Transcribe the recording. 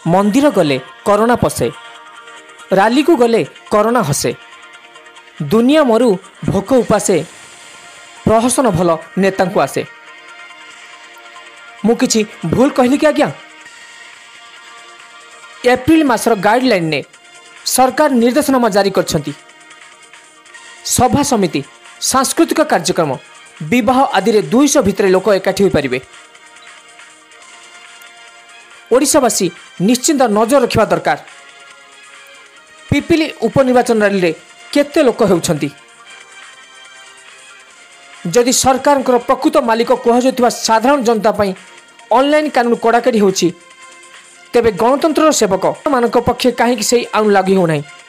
मंदिर गले corona पशे, rally को गले करोना हसे, दुनिया मरु भोक उपासे, प्रहसन भल नेता को आसे। मु किछि भूल कहली कि आज्ञा? एप्रिल मासर गाइडलाइन ने सरकार निर्देशनामा जारी करछंती। सभा समिति, सांस्कृतिक कार्यक्रम, विवाह आदि रे 200 भितर लोक एकाठी हो पारिबे। ओडिशावासी निश्चिंत नजर रखिबा दरकार। पिपिली उपनिर्वाचन रैली रे केते लोक हेउछंती। जदि सरकार प्रकृत मालिक कहुवा साधारण जनता पई ऑनलाइन कानून कड़ाकड़ी होछि, तेबे गणतंत्र सेवक मान पक्षे कहीं से आउन लागू हो नहीं।